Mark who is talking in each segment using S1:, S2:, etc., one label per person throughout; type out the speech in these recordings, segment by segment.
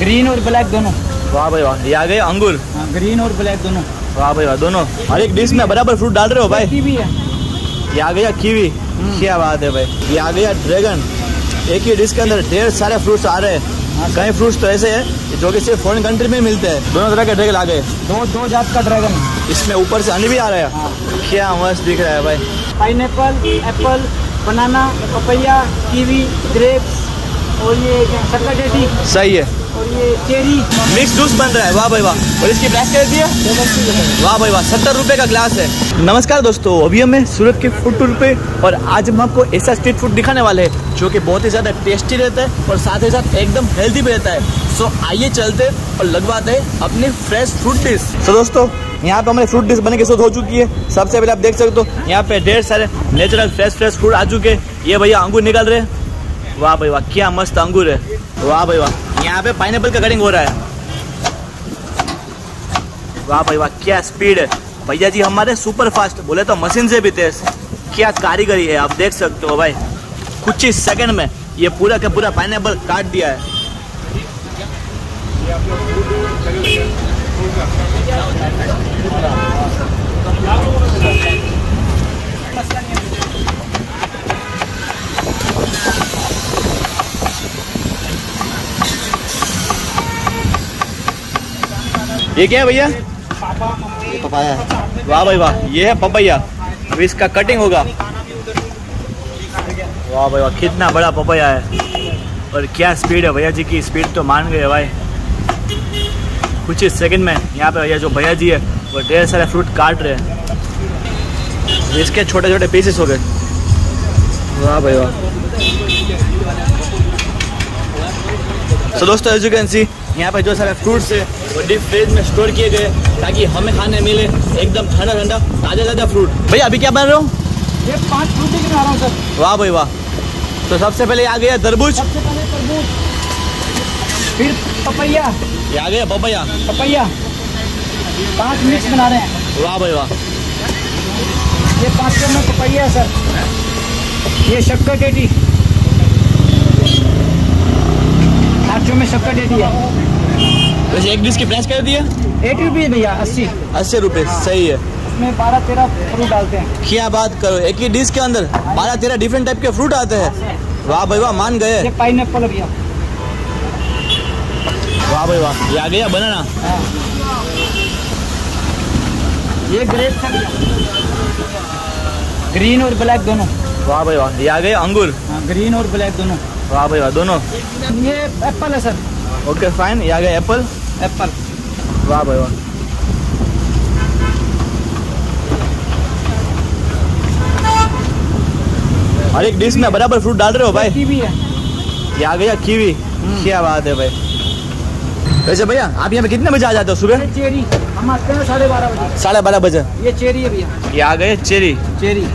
S1: Green और black दोनों।
S2: वाह भाई वाह। ये आ गए अंगूर।
S1: हाँ, ग्रीन और ब्लैक दोनों।
S2: वाह भाई वाह, दोनों। और एक डिश में बराबर फ्रूट डाल रहे हो भाई।
S1: कीवी है।
S2: ये आ गया कीवी। क्या बात है भाई। ये आ गया ड्रैगन। एक ही डिश के अंदर ढेर सारे फ्रूट्स आ रहे हैं। कई फ्रूट्स तो ऐसे हैं जो कि सिर्फ फॉरेन कंट्री में मिलते हैं। दोनों तरह के ड्रैगन आ गए।
S1: दो जात का ड्रैगन।
S2: इसमें ऊपर से हनी भी आ रहा है।
S1: हाँ।
S2: क्या मस्त दिख रहा है भाई।
S1: Pineapple, apple, banana, papaya, kiwi, grapes और ये शकरटेटी।
S2: सही है।
S1: और ये चेरी
S2: मिक्स जूस बन रहा है। वाह भाई वाह। और इसकी प्राइस क्या दिया? वाह भाई वाह, 70 रुपए का ग्लास है। नमस्कार दोस्तों, अभी हमें सूरत के फूड टूर पे और आज हम आपको ऐसा स्ट्रीट फूड दिखाने वाले हैं जो कि बहुत ही ज़्यादा टेस्टी रहता है और साथ ही साथ एकदम हेल्दी भी रहता है। सो आइए चलते और लगवाते हैं अपनी फ्रेश फ्रूट डिश। तो दोस्तों, यहाँ पे हमारी फ्रूट डिश बनने की शुरू हो चुकी है। सबसे पहले आप देख सकते हो यहाँ पे ढेर सारे नेचुरल फ्रेश फ्रूट आ चुके हैं। ये भैया अंगूर निकल रहे हैं। वाह भाई वाह, क्या मस्त अंगूर है। वाह भाई वाह। यहाँ पे पाइनएप्पल का कटिंग हो रहा है। वाह भाई वाह, क्या स्पीड है भैया जी हमारे, सुपर फास्ट, बोले तो मशीन से भी तेज। क्या कारीगरी है, आप देख सकते हो भाई। कुछ ही सेकंड में ये पूरा का पूरा पाइनएप्पल काट दिया है। ये क्या है भैया?
S1: पपाया।
S2: वाह भाई वाह, ये है पपैया। अब इसका कटिंग होगा। वाह भाई वाह, कितना बड़ा पपैया है और क्या स्पीड है भैया जी की। स्पीड तो मान गए भाई। कुछ ही सेकंड में यहाँ पे भैया जो भैया जी है वो ढेर सारे फ्रूट काट रहे हैं। इसके छोटे छोटे पीसेस हो गए। वाह भाई वाह। तो दोस्तों, एज यू कैन सी यहाँ पे जो सारे फ्रूट्स है वो डीप फ्रिज में स्टोर किए गए ताकि हमें खाने मिले एकदम ठंडा ठंडा ताज़ा ताज़ा फ्रूट। भैया अभी क्या बना रहे हो?
S1: ये 5 फ्रूट बना रहा हूँ सर।
S2: वाह भाई वाह। तो सबसे पहले आ गया तरबूज।
S1: सबसे पहले तरबूज, फिर पपैया।
S2: ये आ गया पपैया।
S1: 5 मिक्स बना रहे हैं।
S2: वाह भाई वाह।
S1: ये 500 में पपैया सर। ये शकरटेटी 800 में शकरटेटी है।
S2: वैसे एक डिश की प्राइस कर दिया?
S1: 80 रुपये भैया।
S2: 80 रुपये। सही है।
S1: इसमें 12-13 फ्रूट डालते हैं।
S2: क्या बात करो, एक ही डिश के अंदर 12-13 डिफरेंट टाइप के फ्रूट आते हैं। वाह भाई वाह, मान गए।
S1: ये पाइनएप्पल भैया।
S2: वाह भाई वाह। ये आ गया बनाना।
S1: हाँ। ये ग्रेप्स है, ग्रीन और ब्लैक दोनों।
S2: वाह भाई वाह। ये आ गए अंगूर।
S1: हाँ, ग्रीन और ब्लैक दोनों।
S2: वाह भाई वाह, दोनों।
S1: ये एप्पल है सर।
S2: Okay fine. ये आ गया एप्पल।
S1: एप्पल।
S2: वाह भाई वाह। और एक डिश में बराबर फ्रूट डाल रहे हो भाई।
S1: कीवी है।
S2: ये आ गया कीवी। क्या बात है भाई। वैसे भैया आप यहाँ पे कितने बजे आ जाते हो सुबह?
S1: ये चेरी हम आते हैं 12:30 बजे।
S2: 12:30 बजे।
S1: ये चेरी है भैया।
S2: ये आ गए चेरी।
S1: चेरी।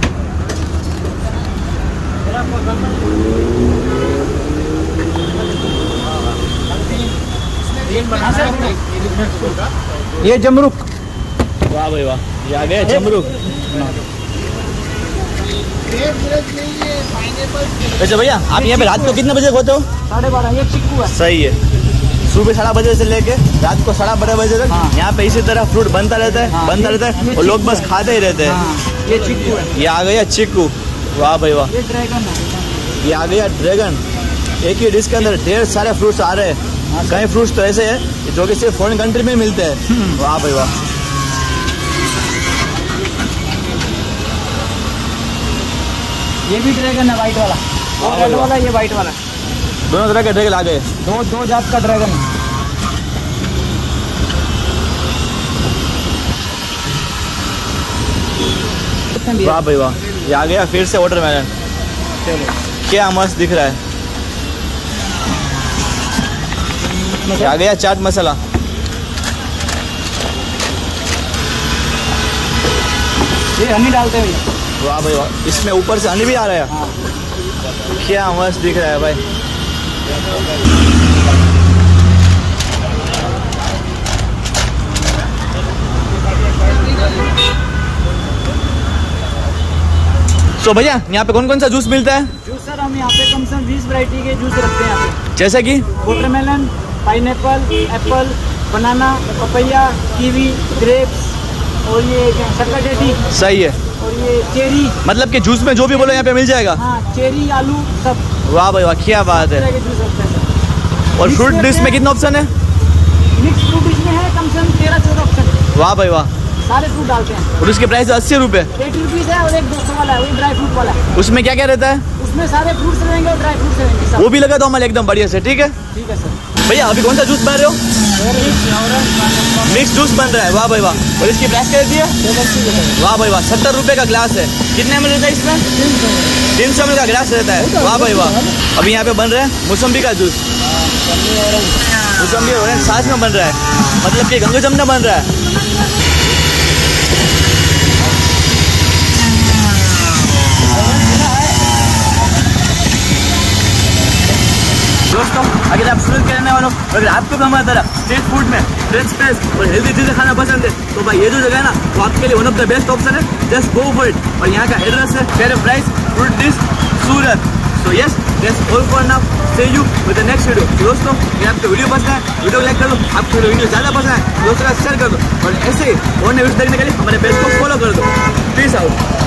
S1: ये जमरुक।
S2: वाह भाई वाह। ये आ गया जमरुक। वैसे भैया आप यहाँ पे रात को कितने बजे होते हो?
S1: 12:30। ये चिक्कू है।
S2: सही है। सुबह 12:30 बजे से लेके रात को 12:30 बजे तक।
S1: हाँ।
S2: यहाँ पे इसी तरह फ्रूट बनता रहता है।
S1: हाँ।
S2: बनता रहता है और लोग बस खाते ही रहते हैं।
S1: हाँ, ये चिक्कू है।
S2: ये आ गया चिक्कू। वाह भाई वाह।
S1: ये ड्रैगन है।
S2: ये आ गया ड्रैगन। एक ही डिश के अंदर ढेर सारे फ्रूट्स आ रहे हैं। कई फ्रूट्स तो ऐसे हैं जो कि सिर्फ फॉरेन कंट्री में मिलते हैं। वाह भाई वाह।
S1: ये भी ड्रैगन है, वाइट वाला। वो रेड वाला, ये वाइट वाला।
S2: दोनों तरह के ड्रैगन आ गए।
S1: दो जात का ड्रैगन।
S2: वाह भाई वाह। ये आ गया फिर से वाटरमेलन। क्या मस्त दिख रहा है। ये आ गया चाट मसाला।
S1: ये हनी डालते हैं भैया।
S2: वाह भाई वाह। इसमें ऊपर से हनी भी आ रहा है।
S1: हाँ।
S2: क्या मस्त दिख रहा है भाई। तो भैया यहाँ पे कौन कौन सा जूस मिलता है?
S1: जूस सर हम यहाँ पे कम से कम 20 वैरायटी के जूस रखते हैं यहाँ पे।
S2: जैसे कि
S1: watermelon, pineapple, apple, banana, papaya, kiwi, grapes और ये शकरटेटी
S2: सही है।
S1: और ये चेरी।
S2: मतलब कि जूस में जो भी बोलो यहाँ पे मिल जाएगा।
S1: हाँ, चेरी, आलू सब।
S2: वाह भाई वाह, क्या बात है।
S1: तरह के जूस होते हैं।
S2: और फ्रूट डिश में कितना ऑप्शन है?
S1: मिक्स फ्रूट डिश में है कम से कम 13-14 ऑप्शन।
S2: वाह भाई वाह।
S1: सारे फ्रूट डालते हैं।
S2: और उसके प्राइस 80 रुपये।
S1: 80 रुपीज़ है और एक 200 वाला है, वो ड्राई फ्रूट वाला है।
S2: उसमें क्या क्या रहता है?
S1: उसमें सारे फ्रूट्स रहेंगे और ड्राई फ्रूट्स रहेंगे सब।
S2: वो भी लगा दो हमारे एकदम बढ़िया से। ठीक है
S1: ठीक है सर।
S2: भैया, अभी कौन सा जूस बना रहे हो? मिक्स जूस बन रहा है। वाह भाई वाह। और इसकी प्राइस क्या रहती है? वाह भाई वाह, 70 रुपये का ग्लास है। कितने ml रहता है इसमें? 300 ml का ग्लास रहता है। वाह भाई वाह। अभी यहाँ पे बन रहा है मौसम्बी का जूस। मौसम्बी और ऑरेंज साथ में बन रहा है, मतलब कि गंगा जमुना बन रहा है। दोस्तों, अगर आप सूरत के रहने वालों और अगर आपको भी हमारी तरह स्ट्रीट फूड में फ्रेंच फ्राइज और हेल्दी चीज़ें खाना पसंद है तो भाई ये जो जगह है ना वो आपके लिए one of the best option है। Just go for it. और यहाँ का एड्रेस है fair price fruit dish Surat. So yes, that's all for now. See you with the next video. दोस्तों, अगर आपको वीडियो पसंद है वीडियो लाइक कर दो, आपको वीडियो ज़्यादा पसंद है दोस्तों का शेयर कर दो, और ऐसे ही और नए वीडियो देखने के लिए हमारे पेज को फॉलो कर दो। Peace out.